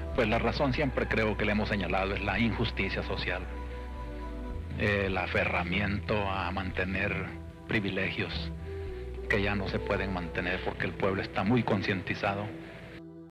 Pues la razón siempre creo que le hemos señalado es la injusticia social, el aferramiento a mantener privilegios que ya no se pueden mantener porque el pueblo está muy concientizado